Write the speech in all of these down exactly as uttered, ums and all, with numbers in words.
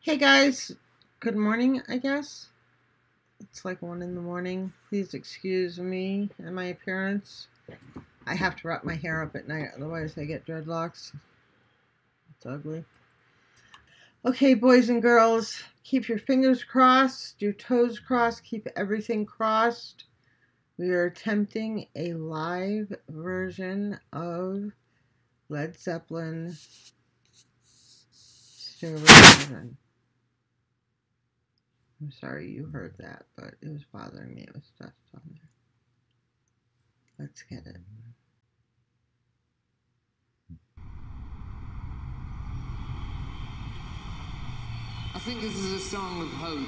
Hey guys, good morning, I guess. It's like one in the morning. Please excuse me and my appearance. I have to wrap my hair up at night, otherwise I get dreadlocks. It's ugly. Okay, boys and girls, keep your fingers crossed, your toes crossed, keep everything crossed. We are attempting a live version of Led Zeppelin Stairway to Heaven. I'm sorry you heard that, but it was bothering me. It was dust on there. Let's get it. I think this is a song of hope.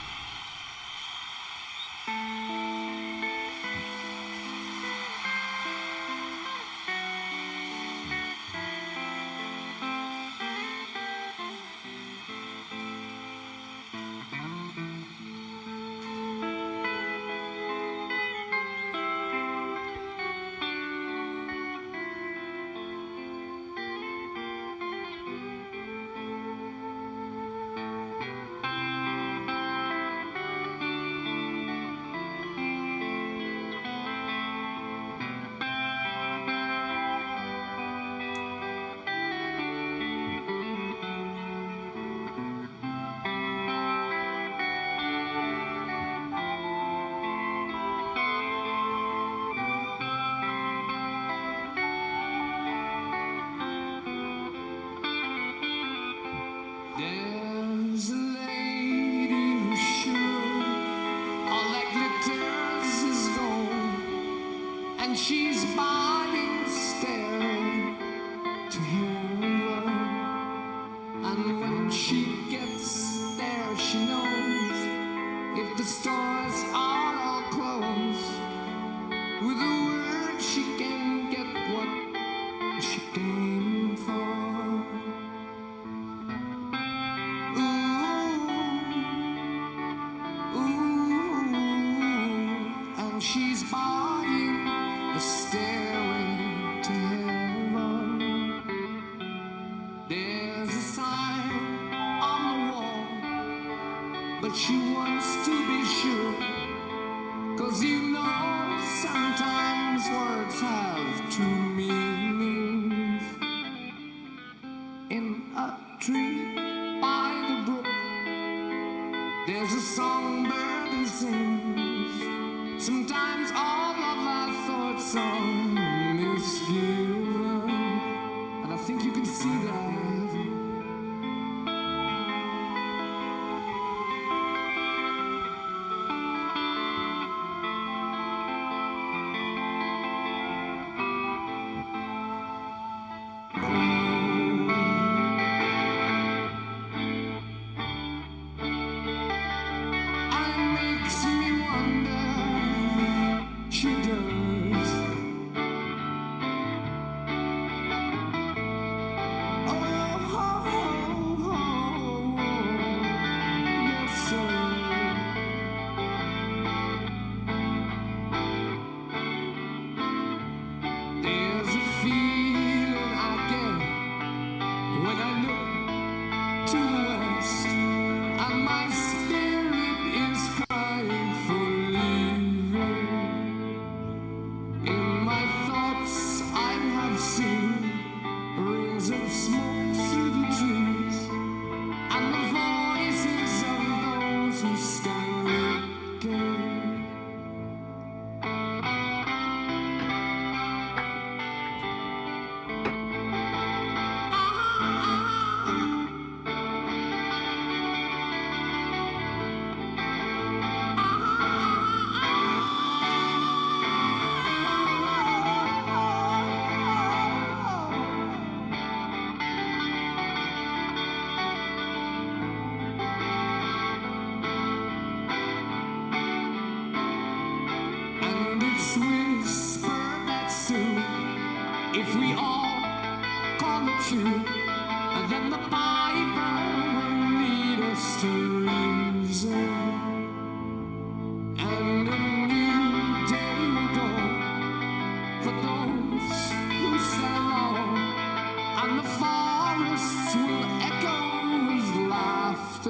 There's a lady who's sure all that glitters is gold, and she's buying staring to heaven. And when she gets there, she knows if the stores are all closed, with a word she can get what she came for. She's buying a stairway to heaven. There's a sign on the wall, but she wants to be sure, 'cause you know sometimes words have two meanings. In a tree by the brook, there's a songbird who sings. Sometimes all of our thoughts are misgiven, and I think you can see that. If we all call it true, then the Bible will lead us to reason, and a new day will dawn for those who sail on, and the forests will echo with laughter.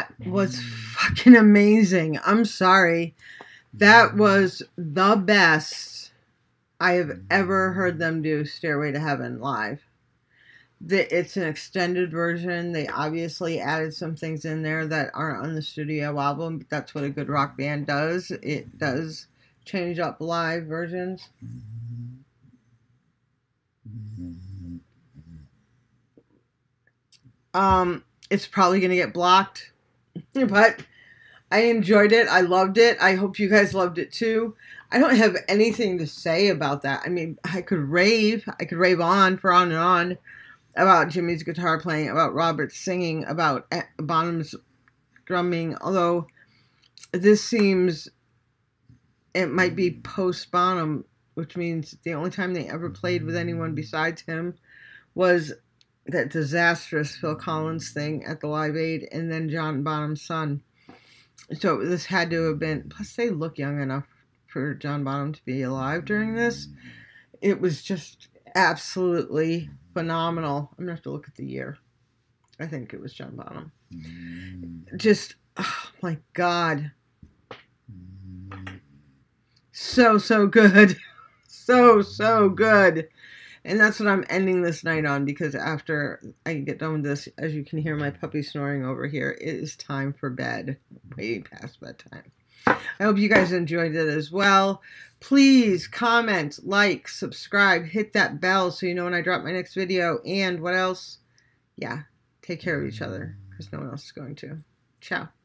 That was fucking amazing. I'm sorry. That was the best I have ever heard them do Stairway to Heaven live. The, it's an extended version. They obviously added some things in there that aren't on the studio album, but that's what a good rock band does. It does change up live versions. Um, it's probably going to get blocked, but I enjoyed it. I loved it. I hope you guys loved it too. I don't have anything to say about that. I mean, I could rave. I could rave on for on and on about Jimmy's guitar playing, about Robert's singing, about Bonham's drumming, although this seems, it might be post-Bonham, which means the only time they ever played with anyone besides him was that disastrous Phil Collins thing at the Live Aid, and then John Bonham's son. So this had to have been, plus they look young enough for John Bonham to be alive during this. It was just absolutely phenomenal. I'm gonna have to look at the year. I think it was John Bonham. Mm. Just, oh my God. Mm. So, so good. So, so good. And that's what I'm ending this night on, because after I get done with this, as you can hear my puppy snoring over here, it is time for bed. Way past bedtime. I hope you guys enjoyed it as well. Please comment, like, subscribe, hit that bell so you know when I drop my next video. And what else? Yeah, take care of each other, because no one else is going to. Ciao.